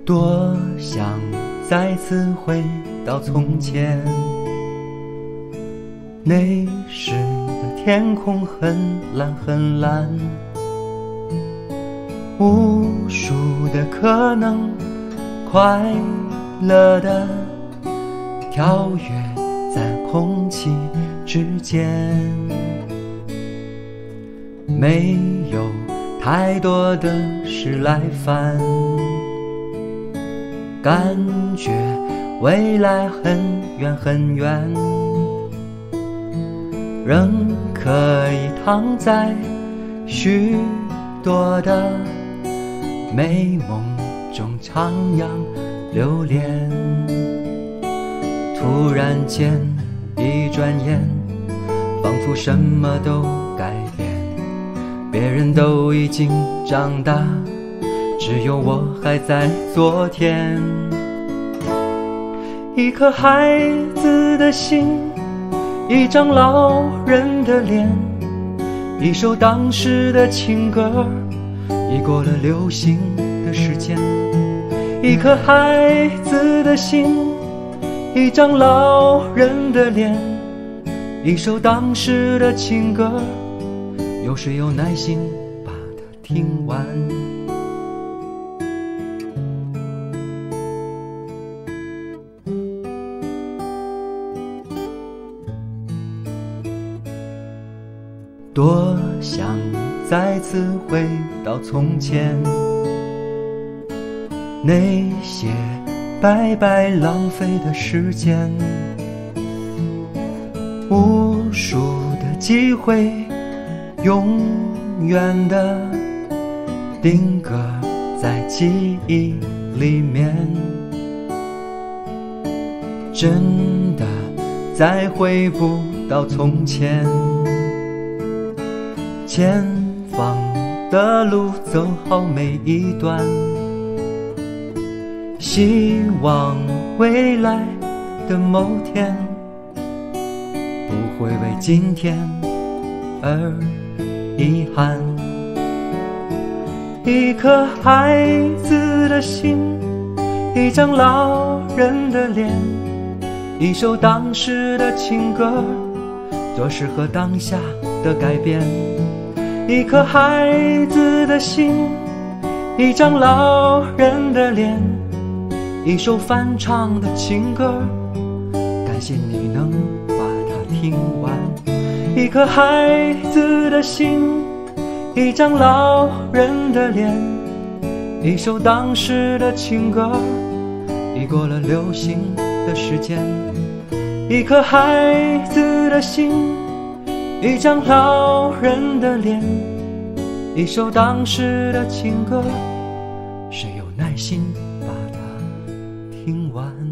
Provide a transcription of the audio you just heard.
多想再次回到从前，那时的天空很蓝很蓝，无数的可能，快乐的跳跃在空气之间，没有太多的事来烦，感觉未来很远很远，仍可以躺在许多的美梦中徜徉流连。突然间一转眼，仿佛什么都改变，别人都已经长大，只有我还在昨天。一颗孩子的心，一张老人的脸，一首当时的情歌，已过了流行的时间。一颗孩子的心，一张老人的脸，一首当时的情歌，有谁有耐心把它听完？多想再次回到从前，那些白白浪费的时间，无数的机会，永远的定格在记忆里面，真的再回不到从前。前方的路走好每一段，希望未来的某天，不会为今天而遗憾。一颗孩子的心，一张老人的脸，一首当时的情歌，做适合当下的改变。一颗孩子的心，一张老人的脸，一首翻唱的情歌，感谢你能把它听完。一颗孩子的心，一张老人的脸，一首当时的情歌，已过了流行的时间。一颗孩子的心，一张老人的脸，一首当时的情歌，谁有耐心把它听完？